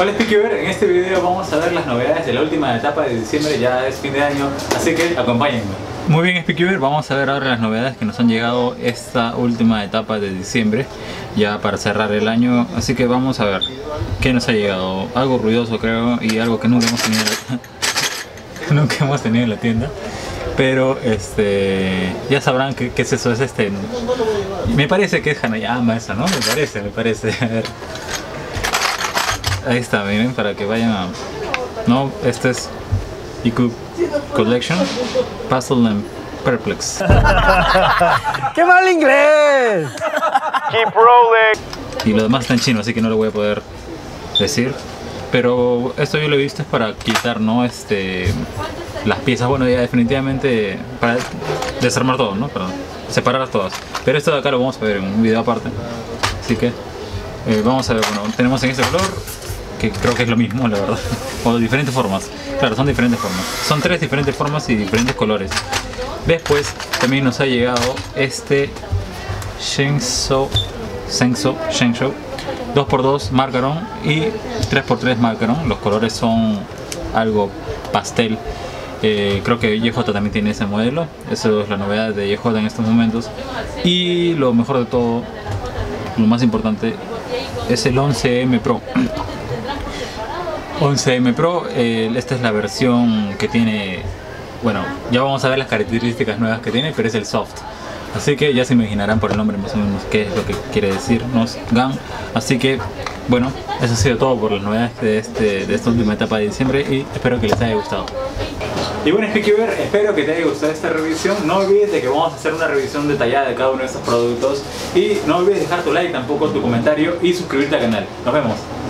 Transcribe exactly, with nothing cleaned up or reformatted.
Hola Speakyver, en este video vamos a ver las novedades de la última etapa de diciembre, ya es fin de año, así que acompáñenme. Muy bien Speakyver, vamos a ver ahora las novedades que nos han llegado esta última etapa de diciembre, ya para cerrar el año, así que vamos a ver qué nos ha llegado. Algo ruidoso creo y algo que nunca hemos tenido en la, nunca hemos tenido en la tienda. Pero este ya sabrán qué es eso, es este. Me parece que es Hanayama esa, ¿no? Me parece, me parece. A ver. Ahí está, miren, para que vayan a... No, este es Iku Collection Puzzle and Perplex. ¡Qué mal inglés! Keep rolling. Y lo demás está en chino, así que no lo voy a poder decir. Pero esto yo lo he visto es para quitar, ¿no? Este... Las piezas, bueno, ya definitivamente para desarmar todo, ¿no? Para separar todas. Pero esto de acá lo vamos a ver en un video aparte. Así que eh, vamos a ver, bueno, tenemos en este color, que creo que es lo mismo, la verdad. O diferentes formas. Claro, son diferentes formas. Son tres diferentes formas y diferentes colores. Después también nos ha llegado este Shenzhou, Shenzhou, Shenzhou dos por dos Marcaron y tres por tres Marcaron. Los colores son algo pastel. Eh, creo que Y J también tiene ese modelo. Eso es la novedad de Y J en estos momentos. Y lo mejor de todo, lo más importante, es el once M Pro. once M Pro, eh, esta es la versión que tiene, bueno, ya vamos a ver las características nuevas que tiene, pero es el soft. Así que ya se imaginarán por el nombre más o menos qué es lo que quiere decirnos GAN. Así que, bueno, eso ha sido todo por las novedades de, este, de esta última etapa de diciembre y espero que les haya gustado. Y bueno Speakyver, espero que te haya gustado esta revisión. No olvides de que vamos a hacer una revisión detallada de cada uno de estos productos. Y no olvides dejar tu like, tampoco tu comentario y suscribirte al canal. Nos vemos.